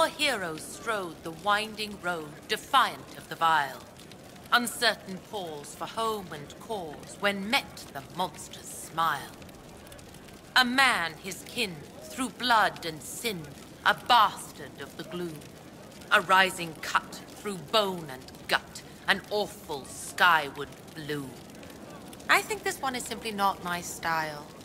Our heroes strode the winding road, defiant of the vile. Uncertain pause for home and cause, when met the monster's smile. A man his kin, through blood and sin, a bastard of the gloom. A rising cut through bone and gut, an awful skyward blue. I think this one is simply not my style.